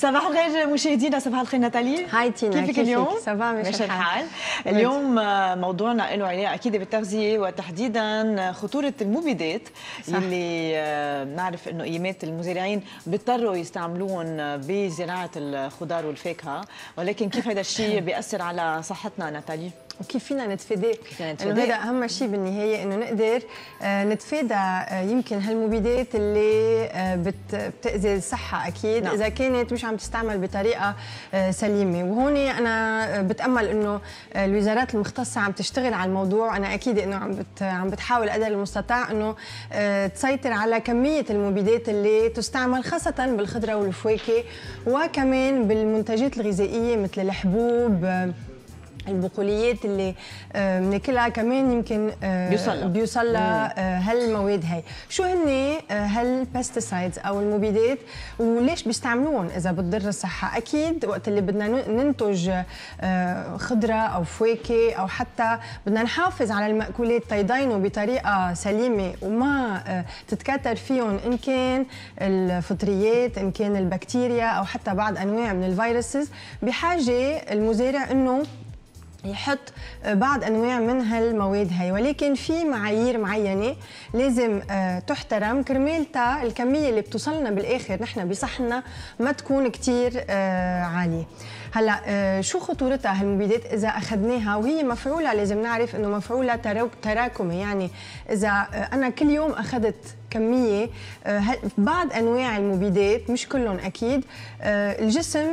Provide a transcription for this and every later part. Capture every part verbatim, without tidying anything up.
صباح الخير مشاهدينا، صباح الخير ناتالي. هاي تينا، كيفك اليوم؟ صباح ماشي الحال. اليوم موضوعنا له علاقه اكيد بالتغذيه وتحديدا خطوره المبيدات اللي بنعرف انه ايامات المزارعين بيضطروا يستعملوهم بزراعه الخضار والفاكهه، ولكن كيف هذا الشيء بيأثر على صحتنا ناتالي؟ وكيف فينا نتفاداه؟ انه هذا اهم شيء بالنهايه، انه نقدر نتفادى يمكن هالمبيدات اللي بتاذي الصحه اكيد. نعم. اذا كانت مش عم تستعمل بطريقه سليمه، وهون انا بتامل انه الوزارات المختصه عم تشتغل على الموضوع. انا اكيد انه عم عم بتحاول قدر المستطاع انه تسيطر على كميه المبيدات اللي تستعمل خاصه بالخضره والفواكه، وكمان بالمنتجات الغذائيه مثل الحبوب، البقوليات اللي بناكلها كمان يمكن بيوصل بيوصل لها هالمواد هي. شو هن هالبستيسايدز او المبيدات وليش بيستعملوهم اذا بتضر الصحه؟ اكيد وقت اللي بدنا ننتج خضره او فواكه او حتى بدنا نحافظ على المأكولات تيضينوا بطريقه سليمه وما تتكاثر فيهم ان كان الفطريات ان كان البكتيريا او حتى بعض انواع من الفيروسز، بحاجه المزارع انه يحط بعض انواع من هالمواد هي، ولكن في معايير معينه لازم تحترم كرمالتها الكميه اللي بتوصلنا بالاخر نحن بصحنا ما تكون كثير عاليه. هلا شو خطورتها هالمبيدات اذا اخذناها وهي مفعوله؟ لازم نعرف انه مفعوله تراكمي، يعني اذا انا كل يوم اخذت كميه بعض انواع المبيدات مش كلهم اكيد، الجسم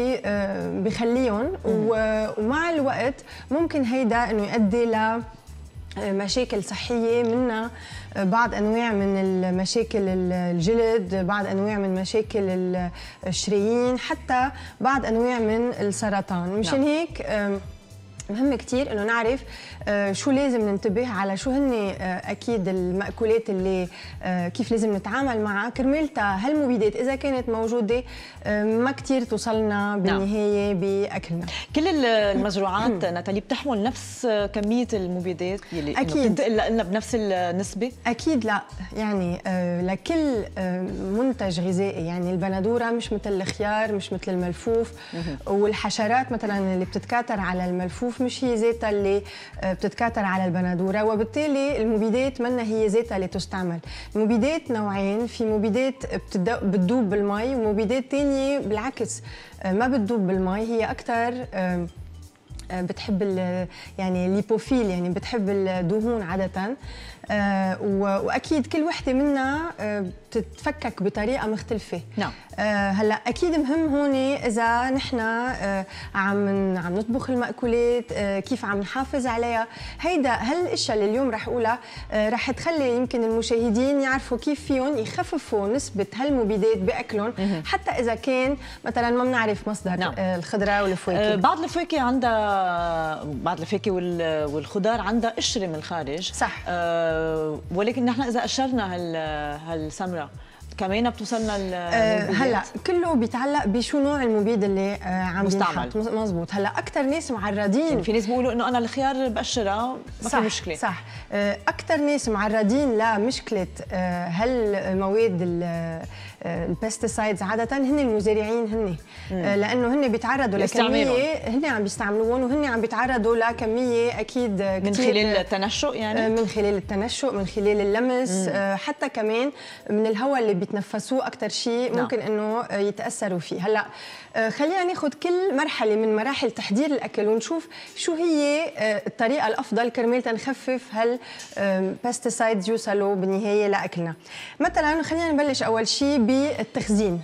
بخليهم ومع الوقت ممكن هيدا انه يؤدي ل مشاكل صحيه، منها بعض انواع من المشاكل الجلد، بعض انواع من مشاكل الشرايين، حتى بعض انواع من السرطان. مشان هيك مهم كثير انه نعرف شو لازم ننتبه على شو هن اكيد المأكولات اللي كيف لازم نتعامل معها كرمالتها هالمبيدات اذا كانت موجوده ما كثير توصلنا بالنهايه باكلنا. كل المزروعات ناتالي بتحمل نفس كميه المبيدات اللي اكيد لنا بنفس النسبه؟ اكيد لا، يعني لكل منتج غذائي، يعني البندوره مش مثل الخيار، مش مثل الملفوف، والحشرات مثلا اللي بتتكاثر على الملفوف مش هي ذاتها اللي بتتكاثر على البندوره، وبالتالي المبيدات منا هي ذاتها اللي تستعمل. المبيدات نوعين، في مبيدات بتذوب بالمي ومبيدات ثانيه بالعكس ما بتذوب بالمي، هي اكثر بتحب يعني الليبوفيل، يعني بتحب الدهون عاده. آه واكيد كل وحده منها آه بتتفكك بطريقه مختلفه. نعم. آه هلا اكيد مهم هون اذا نحن آه عم عم نطبخ المأكولات آه كيف عم نحافظ عليها. هيدا هالاشياء اللي اليوم رح اقولها آه رح تخلي يمكن المشاهدين يعرفوا كيف فيهم يخففوا نسبه هالمبيدات باكلهم، حتى اذا كان مثلا ما بنعرف مصدر. نعم. آه الخضره والفواكه. آه بعض الفواكه عندها بعض الفواكه والخضار عندها قشره من الخارج. صح. آه ولكن نحن اذا قشرنا هال هالسمره كمان بتوصلنا المبيدات. هلا كله بيتعلق بشو نوع المبيد اللي عم مستعمل. مزبوط. هلا اكثر ناس معرضين، يعني في ناس بيقولوا انه انا الخيار بقشرها ما في مشكله. صح. اكثر ناس معرضين لمشكله هالمواد البستيسايدز عاده هن المزارعين، هن لانه هن بيتعرضوا لكميه هن عم بيستعملوهم، وهن عم بيتعرضوا لكميه اكيد من خلال التنشؤ، يعني من خلال التنشؤ، من خلال اللمس، مم. حتى كمان من الهواء اللي بيتنفسوه اكثر شيء ممكن نعم. انه يتاثروا فيه. هلا خلينا ناخذ كل مرحله من مراحل تحضير الاكل ونشوف شو هي الطريقه الافضل كرمال نخفف هالبستيسايدز يوصلوا بالنهايه لاكلنا. مثلا خلينا نبلش اول شيء بالتخزين.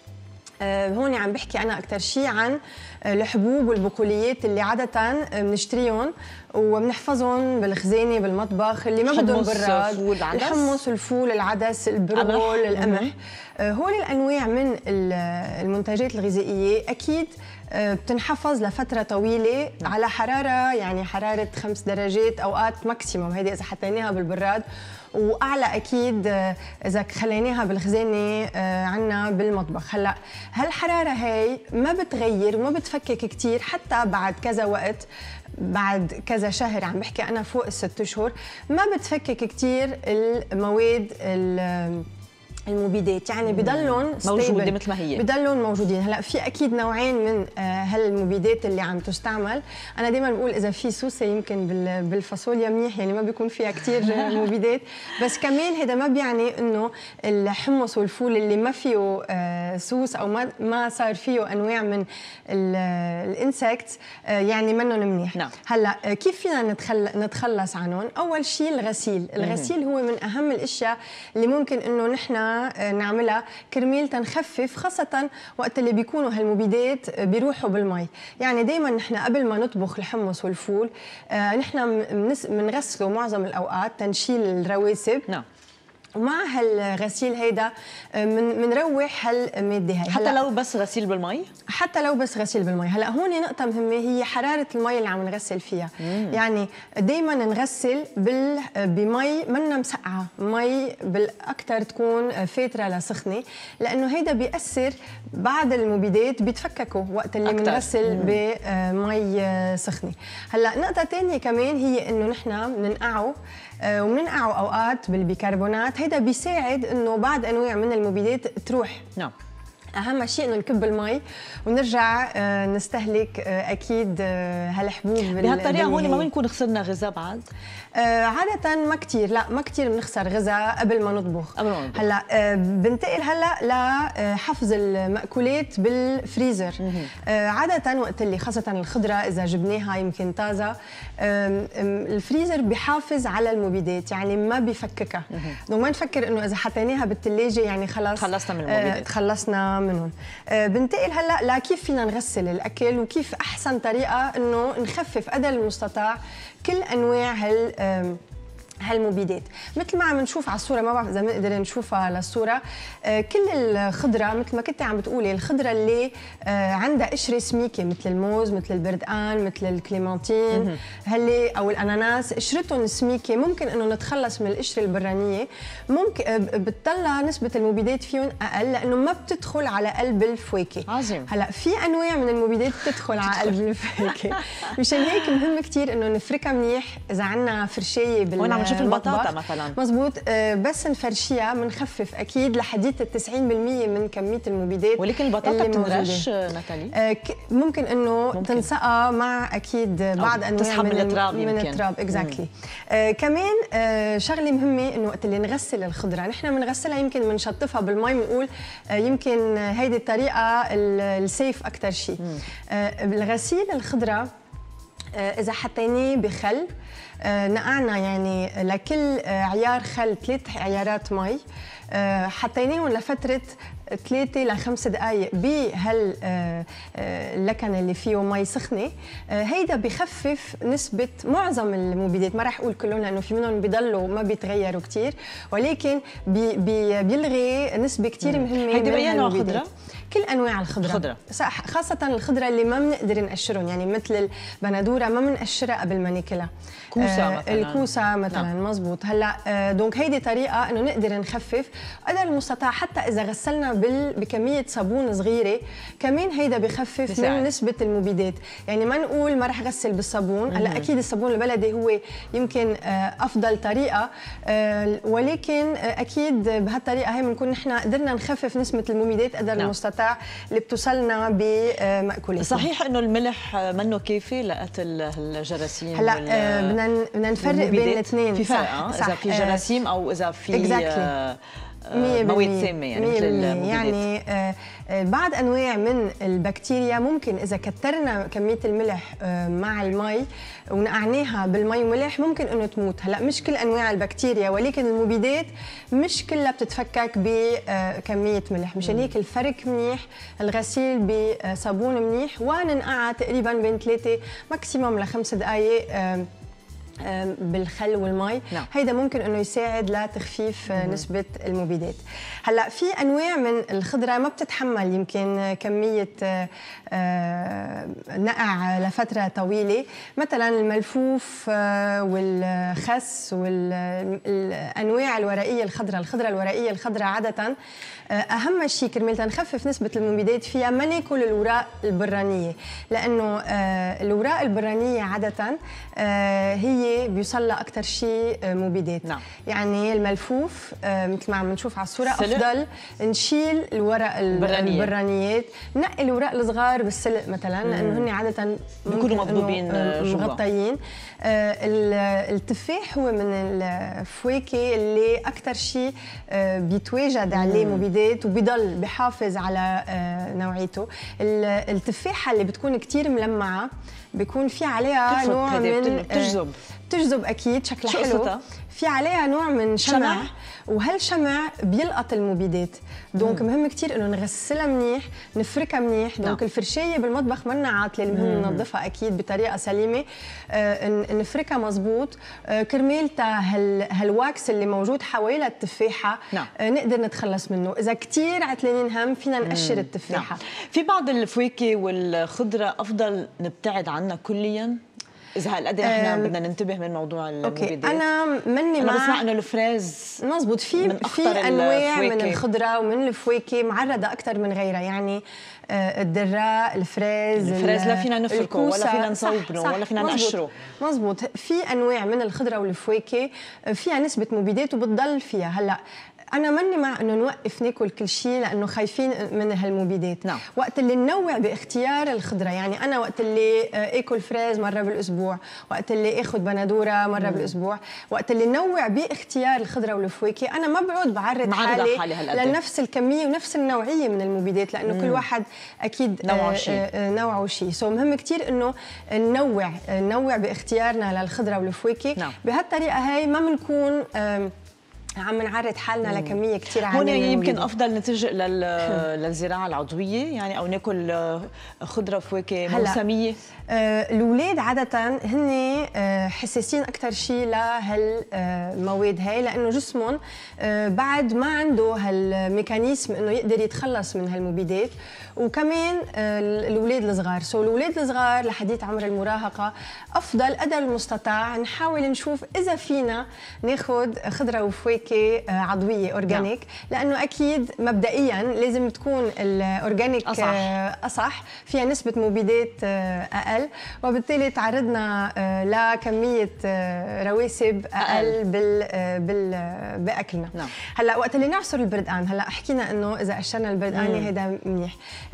هون عم بحكي انا اكثر شيء عن الحبوب والبقوليات اللي عاده بنشتريهم وبنحفظهم بالخزانه بالمطبخ، اللي ما بدهم براد، الحمص، الفول، العدس، البرغل، القمح. هول الانواع من المنتجات الغذائيه اكيد بتنحفظ لفتره طويله على حراره، يعني حراره خمس درجات اوقات ماكسيموم، هيدي اذا حطيناها بالبراد، واعلى اكيد اذا خليناها بالخزانه عندنا بالمطبخ. هلا هالحراره هي ما بتغير وما بتفكك كثير حتى بعد كذا وقت، بعد كذا شهر، عم بحكي انا فوق الست اشهر، ما بتفكك كثير المواد المبيدات، يعني بضلهم موجوده مثل ما هي، بضلهم موجودين. هلا في اكيد نوعين من هالمبيدات اللي عم تستعمل. انا دائما بقول اذا في سوسه يمكن بالفاصوليا منيح، يعني ما بيكون فيها كثير مبيدات، بس كمان هذا ما بيعني انه الحمص والفول اللي ما فيه سوس او ما ما صار فيه انواع من الانسكتس يعني منهم منيح. نعم. هلا كيف فينا نتخلص عنهم؟ اول شيء الغسيل، الغسيل هو من اهم الاشياء اللي ممكن انه نحن نعملها كرمال تنخفف، خاصة وقت اللي بيكونوا هالمبيدات بيروحوا بالمي. يعني دائما نحن قبل ما نطبخ الحمص والفول آه نحن بنغسله معظم الأوقات تنشيل الرواسب. نعم. ومع هالغسيل هيدا من منروح هالماده هي، حتى لو بس غسيل بالمي، حتى لو بس غسيل بالمي. هلا هون نقطه مهمه هي حراره المي اللي عم نغسل فيها. مم. يعني دائما نغسل بال بمي منا مسقعه، مي بالاكثر تكون فاتره لسخنه، لانه هيدا بياثر بعض المبيدات بيتفككوا وقت اللي بنغسل بمي سخنه. هلا نقطه ثانيه كمان هي انه نحن بننقعه وبننقعه اوقات بالبيكربونات، هيدا بيساعد انه بعض انواع من المبيدات تروح. نعم. اهم شيء انه نكب المي ونرجع نستهلك اكيد هالحبوب. بهالطريقه هون ما بنكون خسرنا غذاء بعد؟ عاده ما كثير، لا ما كثير بنخسر غذاء قبل ما نطبخ. قبل ما نطبخ. هلا بنتقل هلا لحفظ المأكولات بالفريزر. عاده وقت اللي خاصه الخضره اذا جبناها يمكن طازه، الفريزر بيحافظ على المبيدات، يعني ما بيفككها. دونك ما نفكر انه اذا حطيناها بالثلاجه يعني خلاص خلصنا من المبيدات، تخلصنا منهم. بنتقل هلا لكيف فينا نغسل الاكل وكيف احسن طريقه انه نخفف قدر المستطاع كل انواع هال هالمبيدات. مثل ما عم نشوف على الصوره، ما بعرف اذا بنقدر نشوفها على الصوره، كل الخضره مثل ما كنت عم بتقولي، الخضره اللي عندها قشره سميكه مثل الموز، مثل البردقان، مثل الكليمانتين هاللي او الاناناس، قشرتهم سميكه ممكن انه نتخلص من القشره البرانيه، ممكن بتطلع نسبه المبيدات فيهم اقل لانه ما بتدخل على قلب الفواكه. عظيم. هلا في انواع من المبيدات بتدخل على قلب الفواكه، مشان هيك مهم كثير انه نفركها منيح. اذا عندنا فرشايه بال نشوف البطاطا مثلا، مزبوط، بس نفرشيها بنخفف اكيد لحديث ال تسعين بالمئة من كميه المبيدات. ولكن البطاطا بتنرش ناتالي؟ ممكن انه تنسقى مع اكيد بعض انواع تسحب من التراب، من التراب اكزاكتلي. آه كمان آه شغله مهمه انه وقت اللي نغسل الخضره، نحن بنغسلها يمكن بنشطفها بالمي، بنقول آه يمكن هيدي الطريقه السيف اكثر شيء. آه الغسيل الخضره آه اذا حطيناه بخل، آه نقعنا يعني لكل آه عيار خل ثلاث عيارات مي، آه حطيناهم لفتره ثلاثة لخمس دقائق بهاللكن اللي فيه مي سخنه. آه هيدا بخفف نسبه معظم المبيدات، ما راح اقول كلهم لانه في منهم بيضلوا ما بيتغيروا كثير، ولكن بي بي بيلغي نسبه كثير مهمه. هيدي باي نوع خضره؟ كل انواع الخضره، خضرة. خاصه الخضره اللي ما بنقدر نقشرهم، يعني مثل البندوره ما بنقشرها قبل ما ناكلها. كوسه آه مثلا، الكوسه مثلا. نعم. مزبوط. هلا آه دونك هيدي طريقه انه نقدر نخفف قدر المستطاع، حتى اذا غسلنا بكميه صابون صغيره كمان هيدا بخفف بساعد من نسبه المبيدات. يعني ما نقول ما رح غسل بالصابون، هلا اكيد الصابون البلدي هو يمكن آه افضل طريقه، آه ولكن آه اكيد بهالطريقه هي بنكون نحن قدرنا نخفف نسبه المبيدات قدر نعم. المستطاع اللي بتوصلنا بمأكولاتنا. صحيح انه الملح منه كافي لقتل الجراثيم؟ هلا آه بدنا بدنا نفرق بين الاثنين. في فرق آه اذا في جراثيم او اذا في exactly. مواد سامه، يعني مثل المبيدات. يعني آه بعض انواع من البكتيريا ممكن اذا كترنا كميه الملح آه مع المي ونقعناها بالمي وملح ممكن انه تموت. هلا مش كل انواع البكتيريا، ولكن المبيدات مش كلها بتتفكك بكميه ملح، مشان هيك الفرق منيح، الغسيل بصابون منيح، وننقعها تقريبا بين ثلاثه ماكسيموم لخمس دقائق آه بالخل والمي. نعم. هيدا ممكن انه يساعد لتخفيف مم. نسبه المبيدات. هلا في انواع من الخضره ما بتتحمل يمكن كميه نقع لفتره طويله، مثلا الملفوف والخس والانواع الورقيه الخضراء. الخضره الورقيه الخضراء عاده اهم شيء كرمال تنخفف نسبه المبيدات فيها ما ناكل الاوراق البرانيه، لانه الاوراق البرانيه عاده هي هي بيوصل لها اكثر شيء مبيدات. نعم. يعني الملفوف مثل ما عم نشوف على الصوره سلق. افضل نشيل الورق البرانية. البرانيات، نقي الورق الصغار بالسلق مثلا لانه هن عاده بيكونوا مضبوبين مغطيين. التفاح هو من الفواكه اللي اكثر شيء بيتواجد عليه مبيدات وبيضل بحافظ على نوعيته. التفاحه اللي بتكون كثير ملمعه بيكون في عليها نوع من بتجذب بتجذب اكيد، شكلها حلو، في عليها نوع من شمع, شمع. وهالشمع بيلقط المبيدات. دونك مهم كثير انه نغسلها منيح، نفركها منيح. دونك الفرشايه بالمطبخ منا عاطله، المهم ننظفها اكيد بطريقه سليمه، آه نفركها مزبوط، آه كرمال هال هالواكس اللي موجود حوالي التفاحه نعم. آه نقدر نتخلص منه. اذا كثير عتلانين هم فينا نقشر التفاحه. نعم. في بعض الفواكه والخضره افضل نبتعد عنها كليا إذا هالقد احنا بدنا ننتبه من موضوع المبيدات. اوكي انا مني أنا مع بسمع انه الفريز مزبوط، في في انواع من الخضره ومن الفواكه معرضه اكثر من غيرها، يعني الدراء، الفريز الفريز لا فينا نفركه ولا فينا نصوبنه ولا فينا نقشره. مزبوط، في انواع من الخضره والفواكه فيها نسبه مبيدات وبتضل فيها. هلا أنا ماني مع إنه نوقف ناكل كل شيء لأنه خايفين من هالمبيدات. نعم. وقت اللي ننوع باختيار الخضرة، يعني أنا وقت اللي آكل فريز مرة بالأسبوع، وقت اللي آخذ بندورة مرة مم. بالأسبوع، وقت اللي ننوع باختيار الخضرة والفواكه، أنا ما بعود بعرض حالي, حالي لنفس الكمية ونفس النوعية من المبيدات، لأنه مم. كل واحد أكيد نوعه شيء. نوعه شيء. سو مهم كتير إنه ننوع ننوع باختيارنا للخضرة والفواكه. نعم. بهالطريقة هاي ما بنكون عم نعرض حالنا مم. لكميه كثير عاليه. هون يمكن افضل نتجه لل... للزراعه العضويه، يعني او ناكل خضره وفواكه موسميه. آه الاولاد عاده هن آه حساسين اكثر شيء لهالمواد هاي، لانه جسمهم آه بعد ما عنده هالميكانيزم انه يقدر يتخلص من هالمبيدات. وكمان آه الاولاد الصغار، سو الاولاد الصغار لحديث عمر المراهقه افضل قدر المستطاع نحاول نشوف اذا فينا ناخذ خضره وفواكه عضويه اورجانيك، لانه اكيد مبدئيا لازم تكون الاورجانيك أصح. اصح، فيها نسبه مبيدات اقل، وبالتالي تعرضنا لكميه رواسب اقل بال بال باكلنا. نعم. هلا وقت اللي نعصر البردقان، هلا حكينا انه اذا قشرنا البردقان هذا منيح.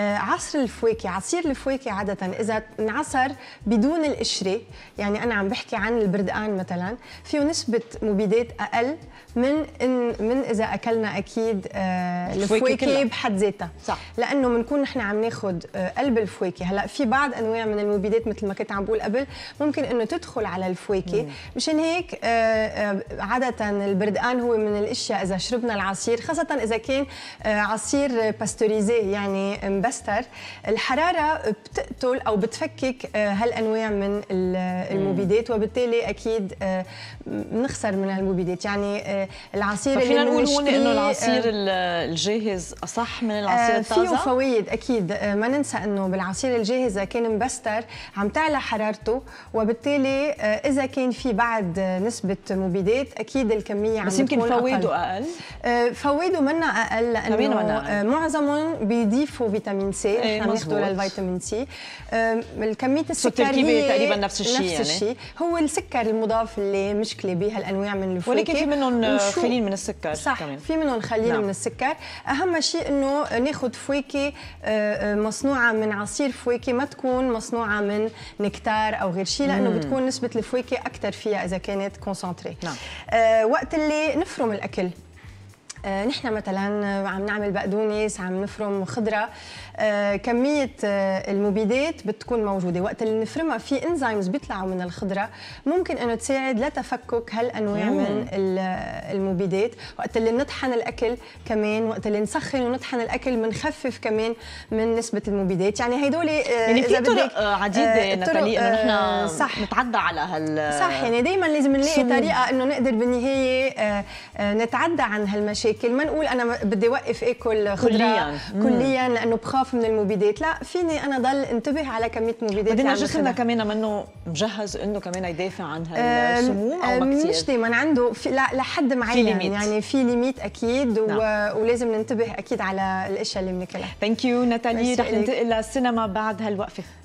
عصر الفواكه، عصير الفواكه عاده اذا انعصر بدون القشره، يعني انا عم بحكي عن البردقان مثلا، فيه نسبه مبيدات اقل من إن من اذا اكلنا اكيد آه الفواكه بحد ذاتها. صح. لانه بنكون نحن عم ناخذ آه قلب الفواكه. هلا في بعض انواع من المبيدات مثل ما كنت عم بقول قبل ممكن انه تدخل على الفواكه، مشان هيك آه آه عاده البردقان هو من الاشياء اذا شربنا العصير، خاصه اذا كان آه عصير باستوريزي يعني مبستر، الحراره بتقتل او بتفكك آه هالانواع من المبيدات، وبالتالي اكيد آه بنخسر من هالمبيدات. يعني العصير فينا نقول هون انه العصير الجاهز اصح من العصير الطازه. فيه فوائد اكيد، ما ننسى انه بالعصير الجاهز اذا كان مبستر عم تعلى حرارته، وبالتالي اذا كان في بعد نسبه مبيدات اكيد الكميه عم بس يمكن فوائده اقل. فوائده منا اقل لانه معظمهم بيضيفوا فيتامين سي، ايه نحن بناخذه للفيتامين سي. الكميه السكر هي تقريبا نفس الشيء، نفس يعني الشيء، هو السكر المضاف اللي مشكله بهالانواع من الفواكه، ولكن في منهم خاليين من السكر. صح كمان في منهم خاليين نعم. من السكر. اهم شيء انه ناخذ فواكه مصنوعه من عصير فواكه، ما تكون مصنوعه من نكتار او غير شيء، لانه مم. بتكون نسبه الفواكه اكثر فيها اذا كانت كونسنتري. نعم. آه وقت اللي نفرم الاكل، آه نحن مثلا عم نعمل بقدونس، عم نفرم خضره، آه كميه آه المبيدات بتكون موجوده. وقت اللي نفرمها في انزيمز بيطلعوا من الخضره ممكن انه تساعد لتفكك هالانواع مم. من المبيدات. وقت اللي نطحن الاكل كمان، وقت اللي نسخن ونطحن الاكل بنخفف كمان من نسبه المبيدات. يعني هدول آه يعني في طرق عديده نتالي انه نحن صح نتعدى على هال صح، يعني دائما لازم نلاقي طريقه انه نقدر بالنهايه آه آه نتعدى عن هالمشاكل. ما نقول انا بدي اوقف اكل خضره كليا, كلياً لانه بخاف من المبيدات، لا، فيني انا ضل انتبه على كميه مبيدات. بدنا جسمنا كمان منه مجهز انه كمان يدافع عن هالسموم او ما كثير؟ مش دائما عنده في لحد معين، في يعني في ليميت اكيد. نعم. ولازم ننتبه اكيد على الاشياء اللي بناكلها. ثانك يو ناتالي. رح ننتقل للسينما بعد هالوقفه.